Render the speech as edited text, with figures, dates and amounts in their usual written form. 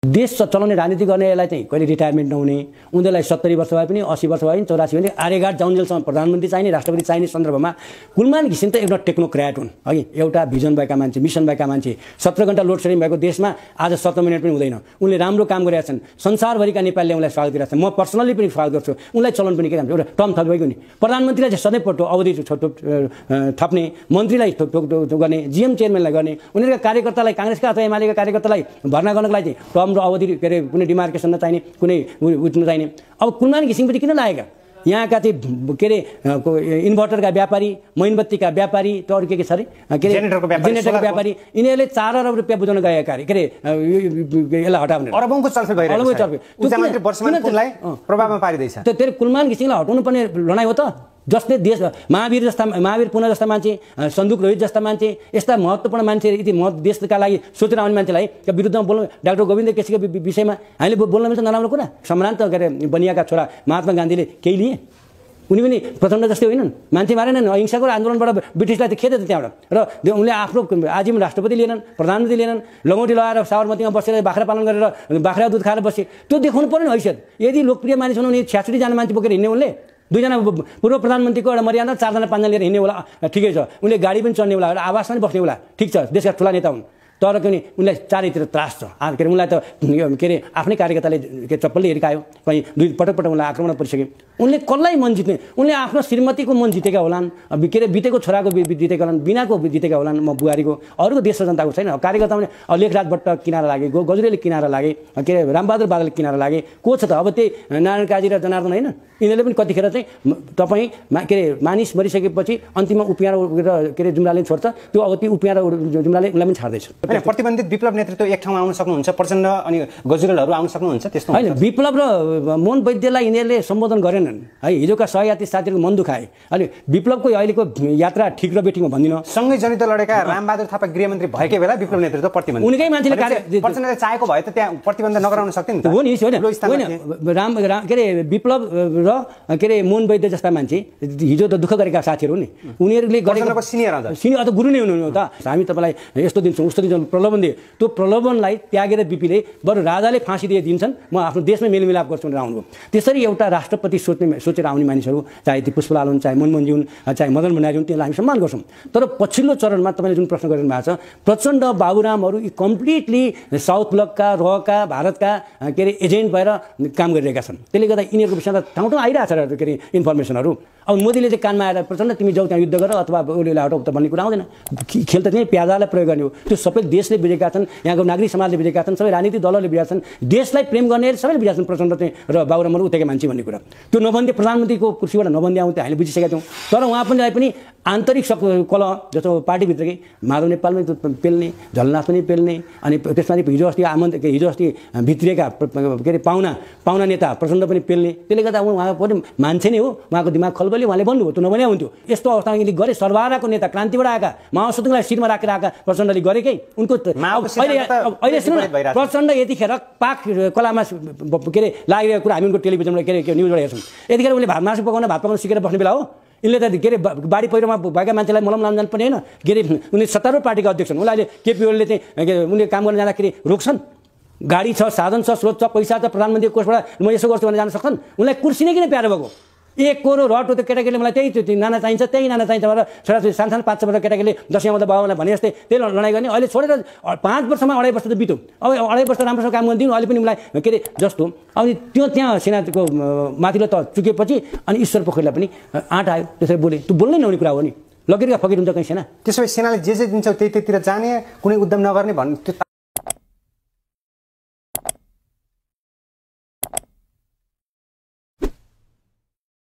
देश चलाउने राजनीति गर्नेलाई चाहिँ कहिले रिटायरमेन्ट नहुने, उनीहरूलाई 70 वर्ष भए पनि 80 वर्ष भए पनि 84 भने आर्यघाट जाउन्जेलसम्म प्रधानमन्त्री चाहिने, राष्ट्रपति चाहिने सन्दर्भमा कुलमान घिसिङ त एउटा टेक्नोक्र्याट हुन् है, एउटा भिजन भएका मान्छे, मिसन भएका मान्छे। 17 घण्टा लोड सेडिङ भएको देशमा आज 17 मिनट पनि हुँदैन। उनले राम्रो काम गरेका छन्, संसारभरिका नेपालीले उनलाई स्वागत गरेका छन्। म पर्सनली पनि स्वागत गर्छु, उनलाई चलन पनि के एउटा टर्म थप्नुभएको नि। प्रधानमन्त्रीलाई चाहिँ सधैँ पटो अवधि थप्ने, मन्त्रीलाई गर्ने, जिएम चेयरम्यानलाई गर्ने, उनीहरूका कार्यकर्तालाई, काङ्ग्रेसका अथवा एमालेका कार्यकर्तालाई भर्ना गर्नको लागि चाहिँ टर्म र अवधि के अरे कुनै डिमार्केसन नचाहिने, कुनै उठ नचाहिने। अब कुलमान घिसिङपछि किन लागेका? यहाँका चाहिँ के अरे इन्भर्टरका व्यापारी, मैनबत्तीका व्यापारी, त अरू के छ अरे के अरे जेनेरेटरको व्यापारी, यिनीहरूले 4 अरब रुपियाँ बुझाउन गएका कार्य के अरे यसलाई हटाउने अरबौंको चलफेल भइरहेको छ। ऊर्जा मन्त्री वर्षमान कुललाई प्रभावमा पारिँदैछ। त्यो कुलमान घिसिङलाई हटाउनु पर्ने लडाइँ हो त। जसले देश महावीर पुनः जस्ता मान्छे, सन्दुक रोहित जस्ता मान्छे, यस्ता महत्त्वपूर्ण मान्छे, यति देशका लागि सोचेर आउने मान्छेलाई विरुद्धमा बोल्नु, डाक्टर गोविन्द केसीको विषयमा हामीले बोल्न मिल्छ नराम्रो कुरा? सम्रान्त के अरे बनियाका छोरा महात्मा गान्धीले केही लिए? उनी पनि प्रचण्ड जस्तै होइनन्, मान्छे मारेनन्, अहिंसाको आन्दोलनबाट ब्रिटिसलाई त खेद्यो त त्यहाँबाट। र उनले आफ्नो आजीवन राष्ट्रपति लिएनन्, प्रधानमन्त्री लिएनन्, लङ्गोटी लगाएर साबरमतीमा बसेर बाख्रा पालन गरेर बाख्रा दुध खाएर बसे। त्यो देखाउनु पर्यो नि हैसियत। यदि लोकप्रिय मानिस हुनु, उनी 66 जना मान्छे बोकेर हिँड्ने, उनले 2 जना पूर्व प्रधानमन्त्रीको एउटा मर्यादा, 4 जना 5 जना लिएर हिँड्ने होला, ठिकै छ। उनले गाडी पनि चढ्ने होला, आवासमा पनि बस्ने होला, ठिक छ, देशका ठुला नेता हुन्। तर पनि उनलाई चारैतिर त्रास छ। के अरे उनलाई त के अरे आफ्नै कार्यकर्ताले चप्पलले हिर्कायो, कहीँ 2 पटक उनलाई आक्रमण परिसके। उनले कसलाई मन जित्ने? उनले आफ्नो श्रीमतीको मन जितेका होलान्, के अरे बितेको छोराको जितेका होलान्, बिनाको जितेका होलान्, म बुहारीको, अरूको देश र जनताको छैन। कार्यकर्ता भने लेखराज भट्ट किनारा लागे, गजुरेले किनारा लागे, के अरे रामबहादुर बादलले किनारा लागे, को छ त? अब त्यही नारायण काजी र जनार्दन होइन? यिनीहरूले पनि कतिखेर चाहिँ तपाईँ के अरे मानिस मरिसकेपछि अन्तिममा उपियाएर के अरे जुम्लाले छोड्छ, त्यो अब त्यो उपियाएर जुम्लाले उनलाई पनि छाड्दैछ। प्रतिबन्धित विप्लव नेतृत्व एक ठाउँमा आउन सक्नुहुन्छ, प्रचण्ड अनि गजुरेलहरू आउन सक्नुहुन्छ, त्यस्तो होइन? विप्लव र मोहन वैद्यलाई यिनीहरूले सम्बोधन गरेनन् है, हिजोका सहयात्री साथीहरूको मन दुखाए। अनि विप्लवको अहिलेको यात्रा ठिक र बेठिक म भन्दिनँ। सँगै जनयुद्ध लडेका रामबहादुर थापा गृहमन्त्री भएकै बेला विप्लव नेतृत्व प्रतिबन्धित, उनकै मान्छेले प्रचण्डले चाहेको भए त त्यहाँ प्रतिबन्ध नगराउन सक्थ्यो नि त। हो नि, होइन के अरे विप्लव र के अरे मोहन वैद्य जस्ता मान्छे हिजो त दुःख गरेका साथीहरू नि, उनीहरूले गरेको सिनियर अथवा गुरु नै हुनु त। हामी तपाईँलाई यस्तो दिन्छौँ उस्तो दिन्छौँ, प्रलोभन दिए, त्यो प्रलोभनलाई त्यागेर बिपीले बरु राजाले फाँसी दिन्छन्, म आफ्नो देशमै मेलमिलाप गर्छु भनेर आउनुभयो। त्यसरी एउटा राष्ट्रपति सोचेर आउने मानिसहरू, चाहे ती पुष्पलाल हुन्, चाहे मनमोहनजी हुन्, चाहे मदन भण्डारी हुन्, तिनीहरूलाई हामी सम्मान गर्छौँ। तर पछिल्लो चरणमा तपाईँले जुन प्रश्न गरिरहनु भएको छ, प्रचण्ड बाबुरामहरू यी कम्प्लिटली साउथ ब्लकका, रका, भारतका के अरे एजेन्ट भएर काम गरिरहेका छन्। त्यसले गर्दा यिनीहरूको विषयमा ठाउँ ठाउँ आइरहेको छ के अरे इन्फर्मेसनहरू। अब मोदीले चाहिँ कानमा आएर प्रचण्ड तिमी जाऊ त्यहाँ युद्ध गर अथवा उसले हटाऊ त भन्ने कुरा आउँदैन। खेल त त्यही प्याजालाई प्रयोग गर्ने हो। त्यो सबै देशले बुझेका छन्, यहाँको नागरिक समाजले बुझेका छन्, सबै राजनीतिक दलहरूले बुझेका छन्, देशलाई प्रेम गर्नेहरूले सबैले बुझेका छन् प्रचण्ड चाहिँ र बाबुरामहरू उतेका मान्छे भन्ने कुरा। त्यो नभन्दै प्रधानमन्त्रीको कुर्सीबाट नभन्दै आउँथ्यो, हामीले बुझिसकेका थियौँ। तर उहाँ पनि आन्तरिक कलह जस्तो पार्टीभित्रकै माधव नेपालमै पेल्ने, झलनाथ पनि पेल्ने, अनि त्यसमा हिजो अस्ति भित्रिएका के अरे पाहुना नेता प्रचण्ड पनि पेल्ने। त्यसले गर्दा उहाँ पनि मान्छे नै हो, उहाँको दिमाग खलबली, उहाँले भन्नुभयो, त्यो नभने हुन्थ्यो। यस्तो अवस्थामा यिनले गरे, सर्वहाराको नेता, क्रान्तिबाट आएका, माओवादीलाई सिटमा राखेर आएका प्रचण्डले गरेकै उनको अहिले सुन्नु न, प्रचण्ड यतिखेर पाक कलामा के अरे लागिरहेको कुरा हामी उनको टेलिभिजनमा के अरे न्युजबाट हेर्छौँ। यतिखेर उनले भात पकाउन सिकेर बस्ने बेला हो। यिनले त के अरे बाढी पहिरोमा भएका मान्छेलाई मलम लाउन जानु पर्ने होइन। के अरे उनी सत्तारूढ पार्टीका अध्यक्ष हुन्, उनले केपी ओलीले चाहिँ उनले काम गर्न जाँदाखेरि रोक्छन्। गाडी छ, साधन छ, स्रोत छ, पैसा छ, प्रधानमन्त्री कोषबाट म यसो गर्छु भनेर जान सक्छन्। उनलाई कुर्सी नै किन प्यारो भएको? एक कोरो रट हो त्यो केटाकेटीले, मलाई त्यही नाना चाहिन्छ, त्यही नाना चाहिन्छ भनेर छोराछोरी सानो 5 वर्ष केटाकेटीले दसैँ आउँदा बाबालाई भने जस्तै त्यही लडाइँ गर्ने। अहिले छोडेर 5 वर्षमा 2.5 वर्ष त बित्यो। अब 2.5 वर्ष राम्रोसँग काम गरिदिनु, अहिले पनि उनलाई के अरे जस्तो अनि त्यो त्यहाँ सेनाको माथिल्लो त चुकेपछि अनि ईश्वर पोखरेललाई पनि आँट आयो, त्यसरी बोले। त्यो बोल्नै नहुने कुरा हो नि, लगेर फकिर हुन्छ कहीँ सेना। त्यसो भए सेनाले जे दिन्छ त्यहीतिर जाने, कुनै उद्यम नगर्ने भन्ने त्यो